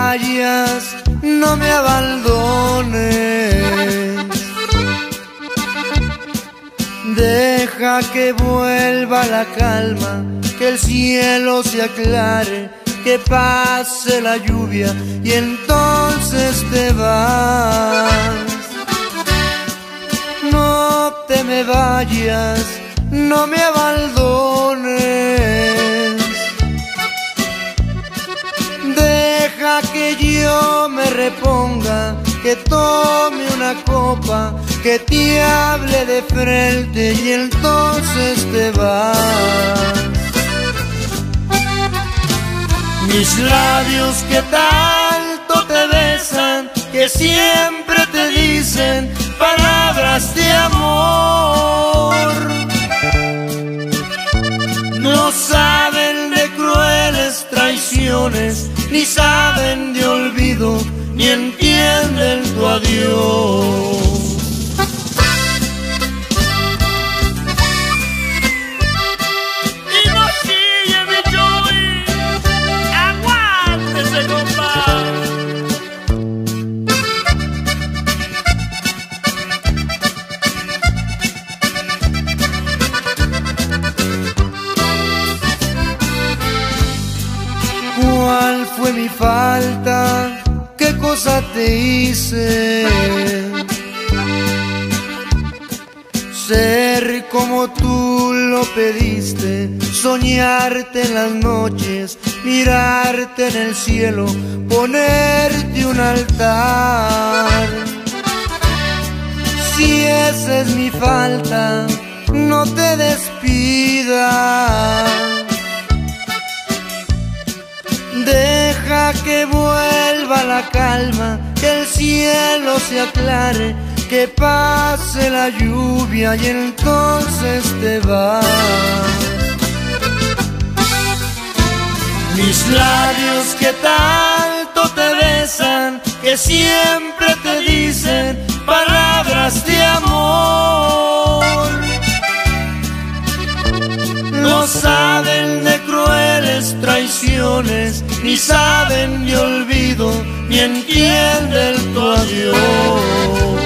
vayas, no me abandones. Deja que vuelva la calma, que el cielo se aclare, que pase la lluvia y entonces te vas. No te me vayas, no me abandones. Deja que yo me reponga, que tome una copa, que te hable de frente y entonces te vas. Mis labios que tanto te besan, que siempre te dicen palabras de amor, no saben de crueles traiciones, ni saben de olvido, ni entienden tu adiós. ¿Cuál fue mi falta? ¿Qué cosa te hice? Ser como tú lo pediste, soñarte en las noches, mirarte en el cielo, ponerte un altar. Si esa es mi falta, no te despidas. Deja que vuelva la calma, que el cielo se aclare, que pase la lluvia y entonces te vas. Mis labios que tanto te besan, que siempre te dicen palabras de amor, no saben de crueles traiciones, ni saben de olvido, ni entienden tu adiós.